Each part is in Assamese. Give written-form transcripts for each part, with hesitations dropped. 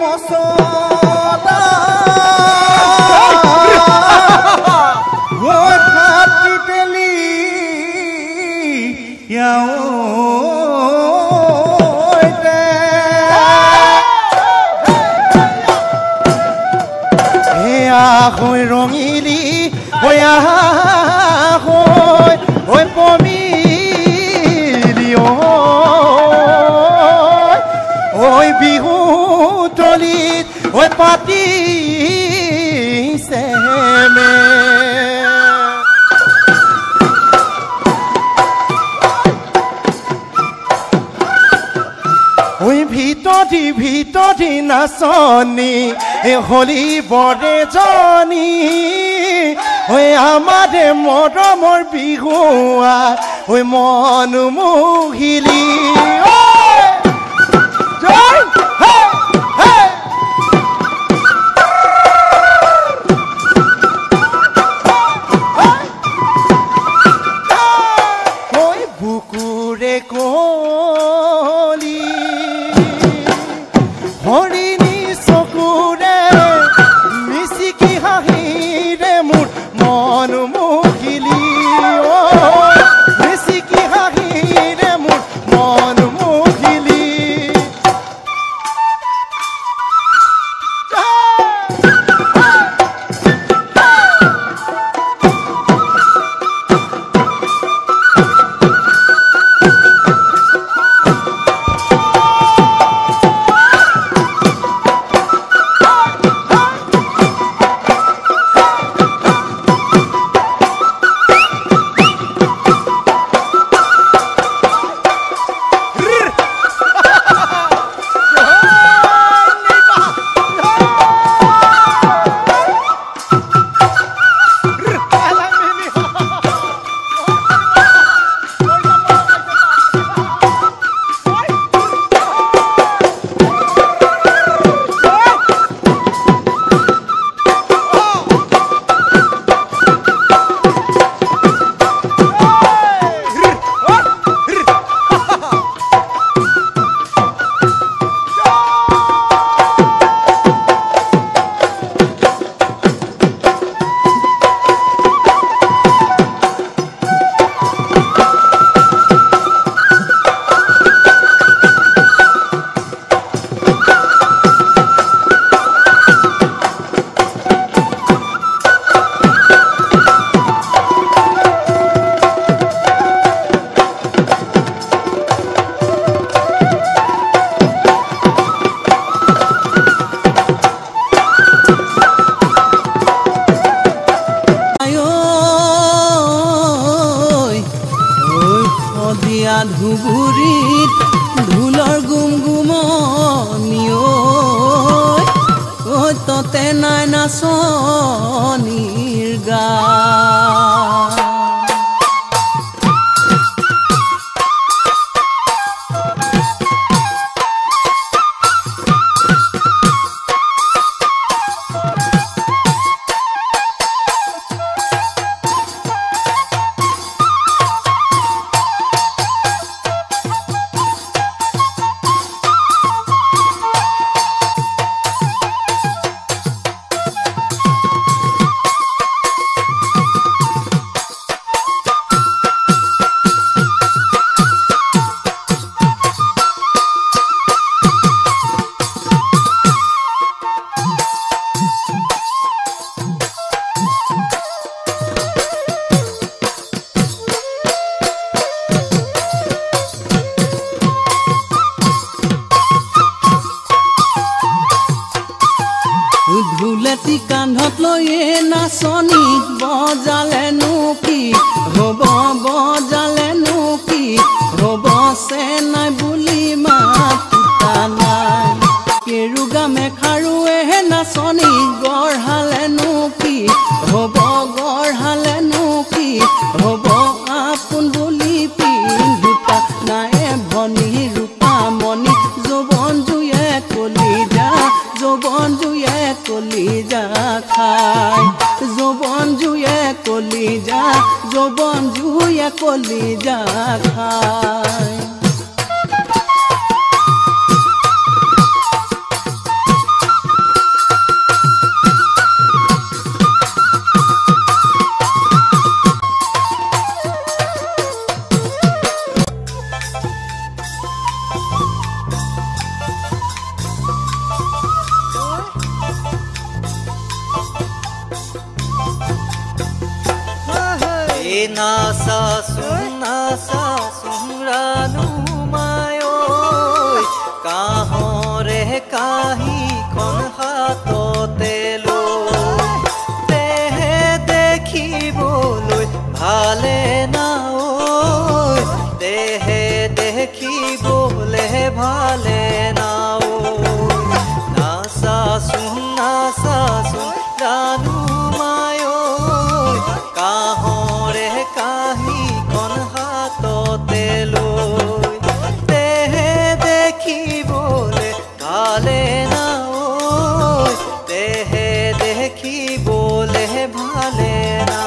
মছলা ঐ ভাতি তেলি হৈ ৰঙিলি হৈ পমিলি ঐ বিহু তলিত ঐ পাতিছে ঐ ভিতৰি নাচনি হলি বৰে জনী ঐ আমাৰে মৰমৰ বিহুৱা ঐ মন মুহিলি বুকুৰে কলি হৰিণী চকুৰে মিচিকি হাঁহিৰে মোৰ মন মুহিলি মিচিকি হাঁহিৰে মোৰ মন মুহিলি ধুবুৰীত ঢোলৰ গুমগুমনি ঐ ততে নাই নাচনিৰ গান ঢোলেটি কান্ধত লৈয়ে নাচনি বজালেনো কি হ'ব বজালেনো কি হ'ব চেনাই বুলি মাতা নাই কেৰুগা মেখাৰুৱে নাচনি গঢ়ালেনো কি হ'ব গঢ়ালেনো কি হ'ব আপোন বুলি পিন্ধোতা নাই ভনী ৰূপামণি যৌৱন জুয়ে কলিজা যৌৱন জুয়ে কলিজা খাই যৌৱন জুয়ে কলিজা যৌৱন জুয়ে কলিজা খাই নাচাচোন ৰাণু মায় কাহৰে কাঁহীখন হাততে লৈ দেহে দেখিবলৈ ভালে না দেহে দেখিবলৈ ভালে না নাচাচোন ৰাণু মায় কাহৰে কাঁহীখন হাততে লৈ দেহে দেখিবলৈ ভালে না দেহে দেখিবলৈ ভালে না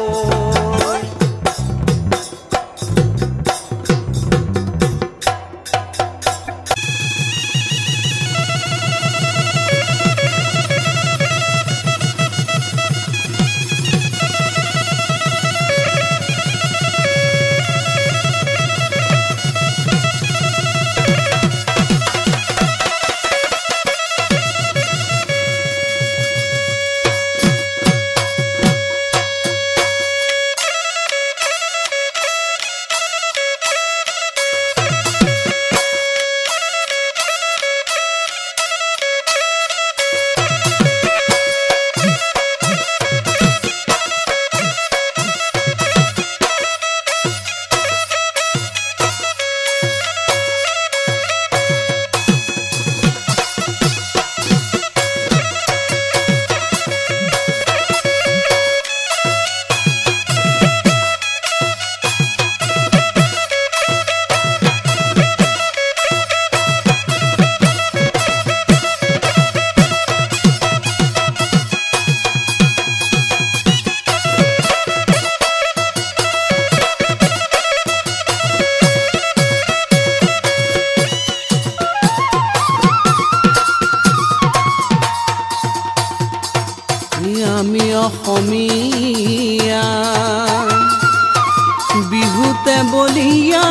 আমি অসমীয়া বিহুতে বলিয়া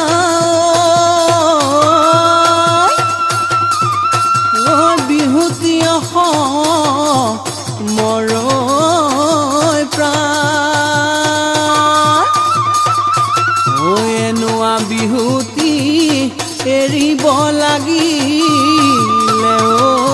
বিহুতি মোৰ প্ৰাণ এনোৱা বিহুতি এৰিব লাগিলে